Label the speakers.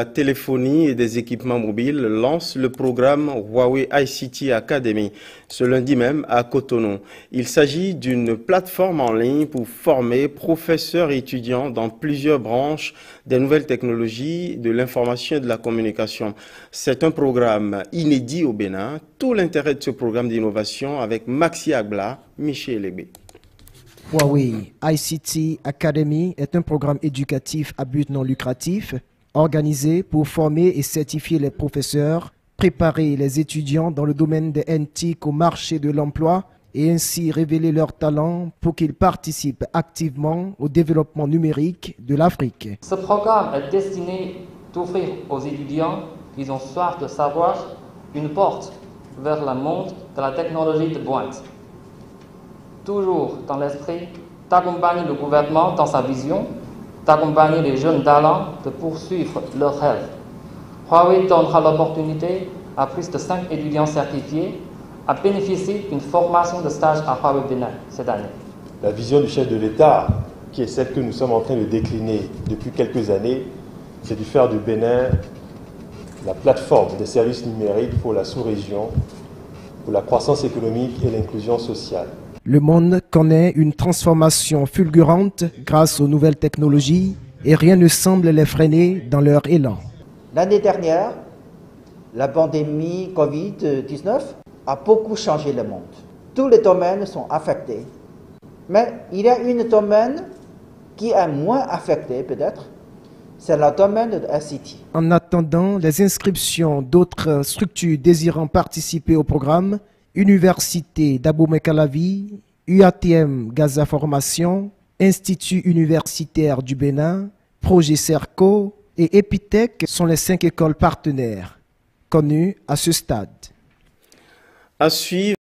Speaker 1: La téléphonie et des équipements mobiles lance le programme Huawei ICT Academy ce lundi même à Cotonou. Il s'agit d'une plateforme en ligne pour former professeurs et étudiants dans plusieurs branches des nouvelles technologies, de l'information et de la communication. C'est un programme inédit au Bénin. Tout l'intérêt de ce programme d'innovation avec Maxi Agla, Michel Lébé.
Speaker 2: Huawei ICT Academy est un programme éducatif à but non lucratif organisé pour former et certifier les professeurs, préparer les étudiants dans le domaine des NTIC au marché de l'emploi et ainsi révéler leurs talents pour qu'ils participent activement au développement numérique de l'Afrique.
Speaker 3: Ce programme est destiné d'offrir aux étudiants qui ont soif de savoir une porte vers le monde de la technologie de pointe. Toujours dans l'esprit d'accompagner le gouvernement dans sa vision, d'accompagner les jeunes talents de poursuivre leurs rêves. Huawei donnera l'opportunité à plus de 5 étudiants certifiés à bénéficier d'une formation de stage à Huawei Bénin cette année.
Speaker 4: La vision du chef de l'État, qui est celle que nous sommes en train de décliner depuis quelques années, c'est de faire du Bénin la plateforme des services numériques pour la sous-région, pour la croissance économique et l'inclusion sociale.
Speaker 2: Le monde connaît une transformation fulgurante grâce aux nouvelles technologies et rien ne semble les freiner dans leur élan.
Speaker 5: L'année dernière, la pandémie Covid-19 a beaucoup changé le monde. Tous les domaines sont affectés. Mais il y a un domaine qui est moins affecté peut-être, c'est le domaine de ICT.
Speaker 2: En attendant les inscriptions d'autres structures désirant participer au programme, Université d'Abomey-Calavi, UATM Gaza Formation, Institut universitaire du Bénin, Projet Cerco et Epitech sont les 5 écoles partenaires connues à ce stade.
Speaker 1: À suivre.